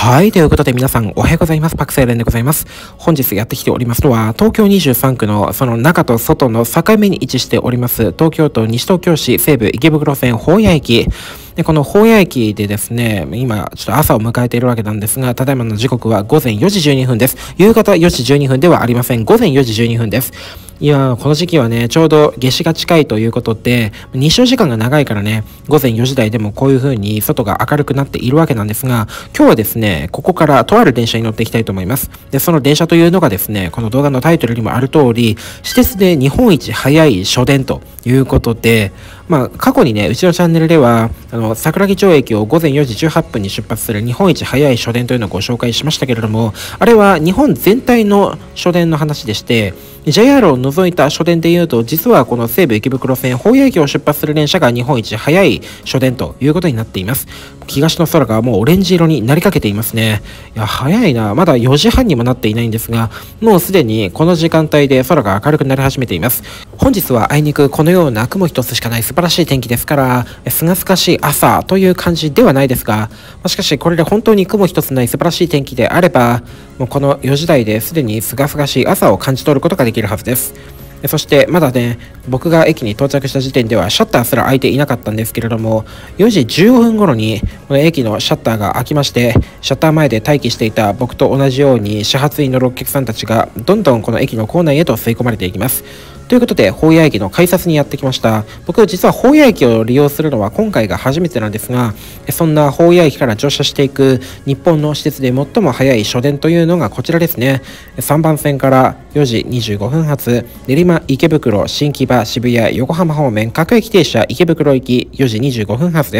はい。ということで皆さんおはようございます。パクセイレンでございます。本日やってきておりますのは、東京23区のその中と外の境目に位置しております、東京都西東京市西部池袋線保谷駅。で、この保谷駅でですね、今、ちょっと朝を迎えているわけなんですが、ただいまの時刻は午前4時12分です。夕方4時12分ではありません。午前4時12分です。いや、この時期はね、ちょうど夏至が近いということで、日照時間が長いからね、午前4時台でもこういう風に外が明るくなっているわけなんですが、今日はですね、ここからとある電車に乗っていきたいと思います。で、その電車というのがですね、この動画のタイトルにもある通り、私鉄で日本一早い書電ということで、過去にね、うちのチャンネルでは、桜木町駅を午前4時18分に出発する日本一早い書電というのをご紹介しましたけれども、あれは日本全体の書電の話でして、JR を除いた書電でいうと、実はこの西武池袋線保谷駅を出発する電車が日本一早い書電ということになっています。東の空がもうオレンジ色になりかけていますね。いや、早いな。まだ4時半にもなっていないんですが、もうすでにこの時間帯で空が明るくなり始めています。本日はあいにくこのような雲一つしかない素晴らしい天気ですから、すがすがしい朝という感じではないですが、しかしこれで本当に雲一つない素晴らしい天気であれば、もうこの4時台ですでにすがすがしい朝を感じ取ることができるはずです。そしてまだね、僕が駅に到着した時点ではシャッターすら開いていなかったんですけれども、4時15分頃にこの駅のシャッターが開きまして、シャッター前で待機していた僕と同じように始発に乗るお客さんたちがどんどんこの駅の構内へと吸い込まれていきます。ということで、保谷駅の改札にやってきました。僕、実は保谷駅を利用するのは今回が初めてなんですが、そんな保谷駅から乗車していく日本の施設で最も早い書電というのがこちらですね。3番線から4時25分発、練馬池袋、新木場、渋谷、横浜方面、各駅停車、池袋行き4時25分発です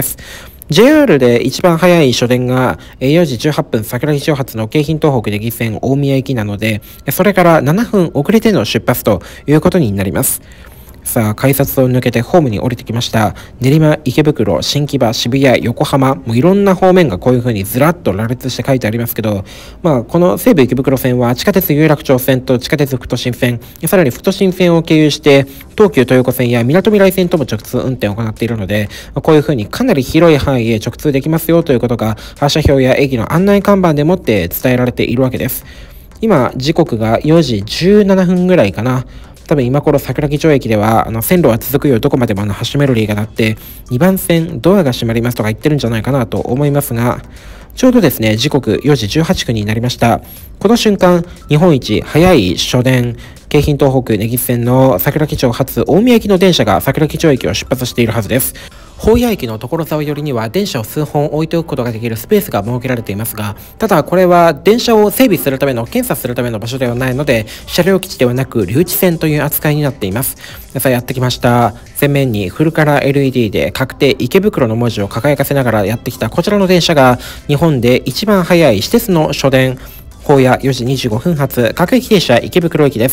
。JR で一番早い書電が4時18分桜木町発の京浜東北根岸線大宮行きなので、それから7分遅れての出発ということになります。さあ、改札を抜けてホームに降りてきました。練馬、池袋、新木場、渋谷、横浜、もういろんな方面がこういう風にずらっと羅列して書いてありますけど、この西武池袋線は地下鉄有楽町線と地下鉄副都心線、さらに副都心線を経由して、東急東横線や港未来線とも直通運転を行っているので、こういう風にかなり広い範囲へ直通できますよということが、発車表や駅の案内看板でもって伝えられているわけです。今、時刻が4時17分ぐらいかな。多分今頃桜木町駅では線路は続くよ、どこまでもハッシュメロディーが鳴って2番線ドアが閉まりますとか言ってるんじゃないかなと思いますが、ちょうどですね、時刻4時18分になりました。この瞬間、日本一早い書電、京浜東北根岸線の桜木町発大宮行きの電車が桜木町駅を出発しているはずです。保谷駅の所沢寄りには電車を数本置いておくことができるスペースが設けられていますが、ただこれは電車を整備するための検査するための場所ではないので、車両基地ではなく留置線という扱いになっています。さあ、やってきました。前面にフルカラー LED で確定池袋の文字を輝かせながらやってきたこちらの電車が日本で一番早い私鉄の書電、保谷4時25分発各駅停車池袋駅です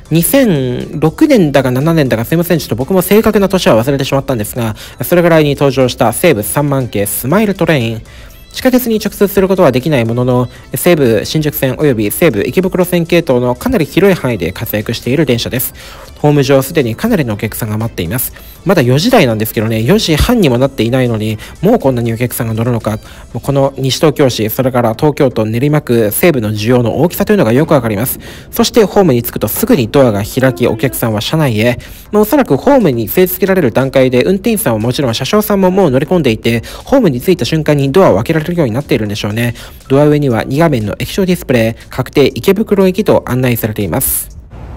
。2006年だか7年だかすいません、ちょっと僕も正確な年は忘れてしまったんですが、それぐらいに登場した西武3万系スマイルトレイン。地下鉄に直通することはできないものの、西武新宿線及び西武池袋線系統のかなり広い範囲で活躍している電車です。ホーム上すでにかなりのお客さんが待っています。まだ4時台なんですけどね、4時半にもなっていないのに、もうこんなにお客さんが乗るのか、この西東京市、それから東京都練馬区西部の需要の大きさというのがよくわかります。そしてホームに着くとすぐにドアが開き、お客さんは車内へ。おそらくホームに据え付けられる段階で、運転手さんはもちろん車掌さんももう乗り込んでいて、ホームに着いた瞬間にドアを開けられるようになっているんでしょうね。ドア上には2画面の液晶ディスプレイ、確定池袋駅と案内されています。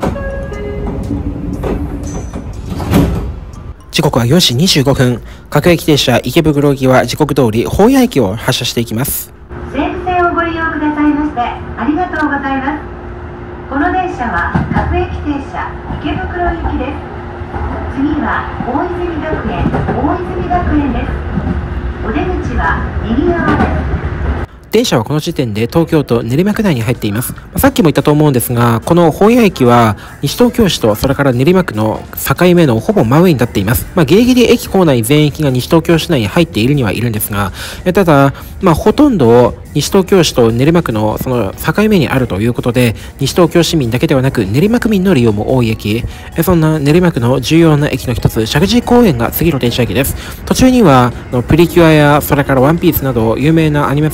時刻は4時25分。各駅停車池袋行きは時刻通り保谷駅を発車していきます。 西武線をご利用くださいましてありがとうございます。この電車は各駅停車池袋行きです。次は大泉学園です。お出口は右側です。 電車はこの時点で東京都練馬区内に入っています。さっきも言ったと思うんですが、この保谷駅は西東京市とそれから練馬区の境目のほぼ真上に立っています。ギリギリ駅構内全域が西東京市内に入っているにはいるんですが、ただ、ほとんど西東京市と練馬区のその境目にあるということで、西東京市民だけではなく練馬区民の利用も多い駅。そんな練馬区の重要な駅の一つ、石神井公園が次の電車駅です。途中にはプリキュアやそれからワンピースなど有名なアニメ作品を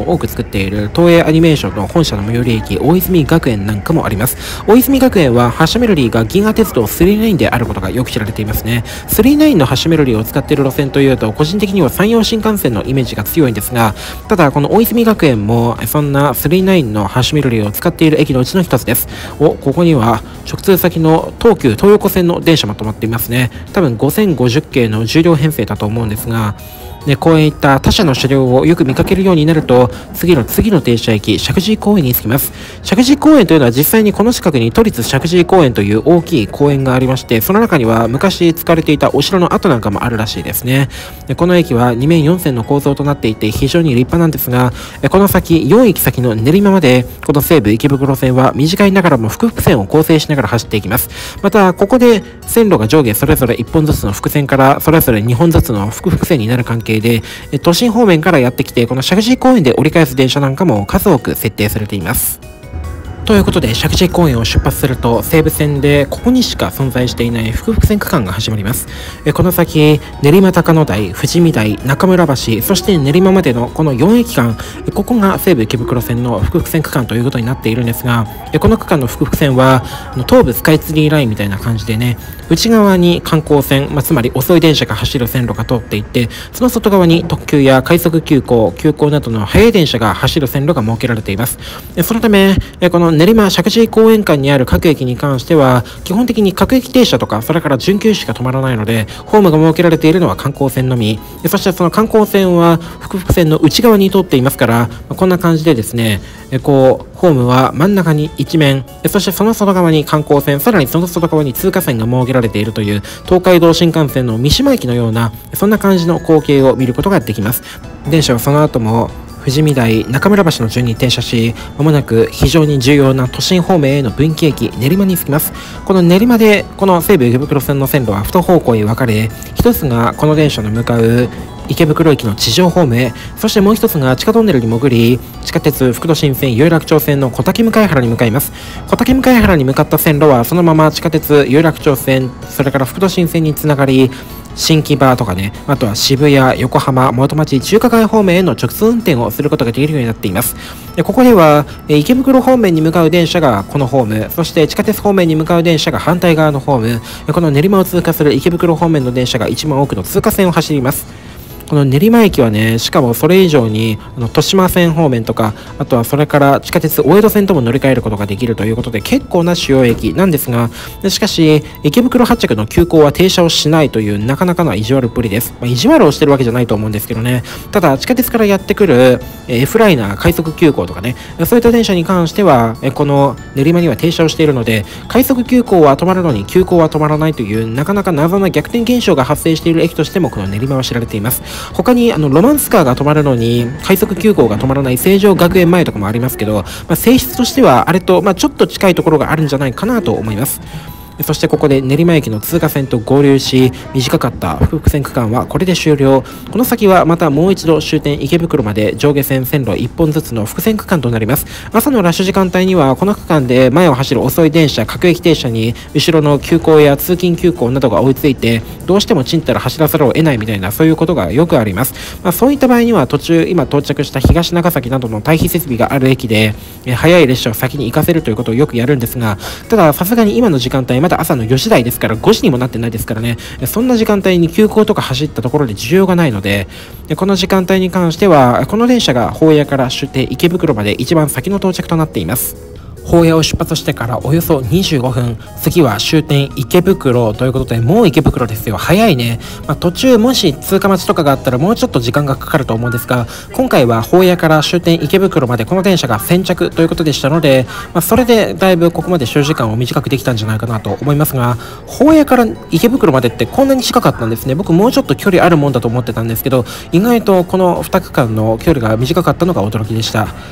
多く作っている東映アニメーションの本社の最寄り駅、大泉学園なんかもあります。大泉学園は発車メロディーが銀河鉄道39であることがよく知られていますね。39の発車メロディーを使っている路線というと、個人的には山陽新幹線のイメージが強いんですが、ただこの大泉学園もそんな39の発車メロディーを使っている駅のうちの一つです。ここには直通先の東急東横線の電車も止まっていますね。多分5050系の重量編成だと思うんですが、こういった他社の車両をよく見かけるようになると、次の停車駅、石神井公園に着きます。石神井公園というのは実際にこの近くに都立石神井公園という大きい公園がありまして、その中には昔使われていたお城の跡なんかもあるらしいですね。この駅は2面4線の構造となっていて非常に立派なんですが、この先、4駅先の練馬まで、この西武池袋線は短いながらも複々線を構成しながら走っていきます。また、ここで線路が上下それぞれ1本ずつの複線からそれぞれ2本ずつの複々線になる関係で、都心方面からやってきて、この石神井公園で折り返す電車なんかも数多く設定されています。ということで、石神井公園を出発すると、西武線でここにしか存在していない複々線区間が始まります。この先、練馬高野台、富士見台、中村橋、そして練馬までのこの4駅間、ここが西武池袋線の複々線区間ということになっているんですが、この区間の複々線は、東武スカイツリーラインみたいな感じでね、内側に観光線、つまり遅い電車が走る線路が通っていって、その外側に特急や快速急行などの速い電車が走る線路が設けられています。そのため、この練馬石神井公園間にある各駅に関しては、基本的に各駅停車とか、それから準急しか止まらないので、ホームが設けられているのは観光線のみ。そしてその観光線は複々線の内側に通っていますから、こんな感じでですね、ホームは真ん中に一面、そしてその外側に観光線、さらにその外側に通過線が設けられているという、東海道新幹線の三島駅のような、そんな感じの光景を見ることができます。電車はその後も、富士見台、中村橋の順に停車し、まもなく非常に重要な都心方面への分岐駅、練馬に着きます。この練馬で、この西武池袋線の線路は2方向に分かれ、一つがこの電車の向かう池袋駅の地上方面へ、そしてもう一つが地下トンネルに潜り、地下鉄副都心線有楽町線の小竹向原に向かいます。小竹向原に向かった線路はそのまま地下鉄有楽町線、それから副都心線につながり、新木場とかね、あとは渋谷、横浜、元町、中華街方面への直通運転をすることができるようになっています。ここでは、池袋方面に向かう電車がこのホーム、そして地下鉄方面に向かう電車が反対側のホーム、この練馬を通過する池袋方面の電車が一番多くの通過線を走ります。この練馬駅はね、しかもそれ以上に豊島線方面とか、あとはそれから地下鉄大江戸線とも乗り換えることができるということで、結構な主要駅なんですが、しかし池袋発着の急行は停車をしないというなかなかの意地悪っぷりです。意地悪をしてるわけじゃないと思うんですけどね。ただ地下鉄からやってくるFライナー快速急行とかね、そういった電車に関してはこの練馬には停車をしているので、快速急行は止まるのに急行は止まらないというなかなか謎な逆転現象が発生している駅としてもこの練馬は知られています。他にロマンスカーが止まるのに快速急行が止まらない成城学園前とかもありますけど、性質としてはあれとちょっと近いところがあるんじゃないかなと思います。そしてここで練馬駅の通過線と合流し、短かった複々線区間はこれで終了。この先はまたもう一度終点池袋まで上下線線路1本ずつの複線区間となります。朝のラッシュ時間帯にはこの区間で前を走る遅い電車、各駅停車に後ろの急行や通勤急行などが追いついて、どうしてもちんたら走らざるを得ないみたいな、そういうことがよくあります。そういった場合には途中今到着した東長崎などの退避設備がある駅で早い列車を先に行かせるということをよくやるんですが、たださすがに今の時間帯まだ朝の4時台ですから、5時にもなってないですからね、そんな時間帯に急行とか走ったところで需要がないので、この時間帯に関してはこの電車が保谷から終点池袋まで一番先の到着となっています。保谷を出発してからおよそ25分、次は終点池袋ということで、もう池袋ですよ。早いね。途中もし通過待ちとかがあったらもうちょっと時間がかかると思うんですが、今回は保谷から終点池袋までこの電車が先着ということでしたので、それでだいぶここまで所要時間を短くできたんじゃないかなと思いますが、保谷から池袋までってこんなに近かったんですね。僕もうちょっと距離あるもんだと思ってたんですけど、意外とこの2区間の距離が短かったのが驚きでした。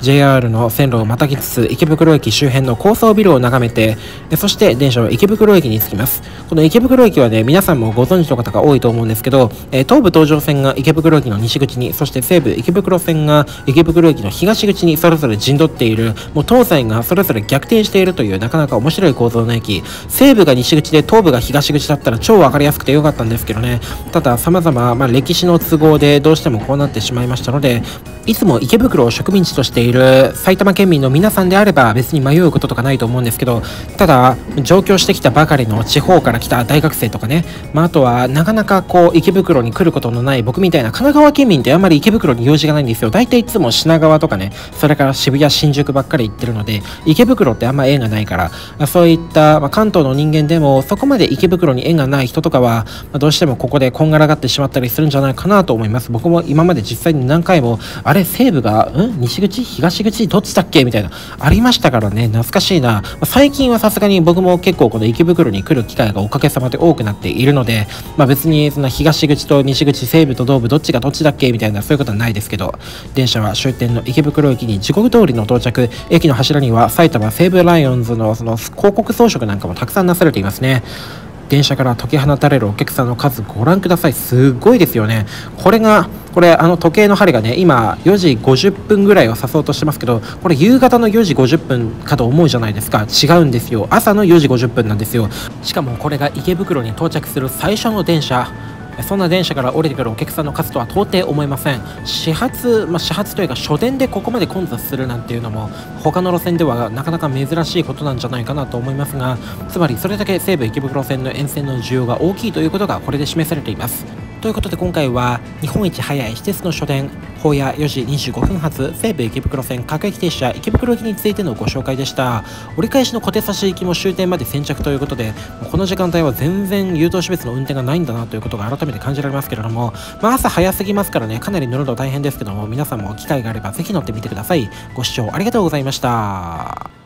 JR の線路をまたぎつつ池袋駅周辺の高層ビルを眺めて、そして電車は池袋駅に着きます。この池袋駅はね、皆さんもご存知の方が多いと思うんですけど、東武東上線が池袋駅の西口に、そして西武池袋線が池袋駅の東口にそれぞれ陣取っている、もう東西がそれぞれ逆転しているというなかなか面白い構造の駅。西武が西口で東武が東口だったら超分かりやすくてよかったんですけどね。ただ様々、歴史の都合でどうしてもこうなってしまいましたので、いつも池袋を植民地としている埼玉県民の皆さんであれば別に迷うこととかないと思うんですけど、ただ上京してきたばかりの地方から来た大学生とかね、あとはなかなかこう池袋に来ることのない僕みたいな神奈川県民ってあんまり池袋に用事がないんですよ。大体いつも品川とかね、それから渋谷新宿ばっかり行ってるので、池袋ってあんま縁がないから、そういった、関東の人間でもそこまで池袋に縁がない人とかは、どうしてもここでこんがらがってしまったりするんじゃないかなと思います。僕も今まで実際に何回もあれ西武が西口東口どっちだっけみたいなありましたからね、懐かしいな。最近はさすがに僕も結構この池袋に来る機会がおかげさまで多くなっているので、別にそんな東口と西口、西武と東武どっちがどっちだっけみたいなそういうことはないですけど、電車は終点の池袋駅に時刻通りの到着。駅の柱には埼玉西武ライオンズのその広告装飾なんかもたくさんなされていますね。電車から解き放たれるお客さんの数ご覧ください。すごいですよね。これ時計の針がね、今4時50分ぐらいを指そうとしてますけど、これ夕方の4時50分かと思うじゃないですか。違うんですよ。朝の4時50分なんですよ。しかもこれが池袋に到着する最初の電車。そんな電車から降りてくるお客さんの数とは到底思えません。始発というか初電でここまで混雑するなんていうのも他の路線ではなかなか珍しいことなんじゃないかなと思いますが、つまりそれだけ西武池袋線の沿線の需要が大きいということがこれで示されています。ということで今回は日本一早い私鉄の初電ホーヤ4時25分発西武池袋線各駅停車池袋行きについてのご紹介でした。折り返しの小手差し行きも終点まで先着ということで、この時間帯は全然優等種別の運転がないんだなということが改めて感じられますけれども、朝早すぎますからね、かなり乗るの大変ですけども、皆さんも機会があればぜひ乗ってみてください。ご視聴ありがとうございました。